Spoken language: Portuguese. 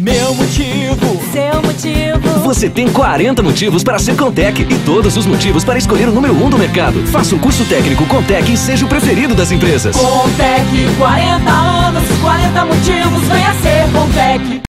Meu motivo, seu motivo. Você tem 40 motivos para ser Contec e todos os motivos para escolher o número 1 do mercado. Faça o curso técnico Contec e seja o preferido das empresas. Contec, 40 anos, 40 motivos, venha ser Contec.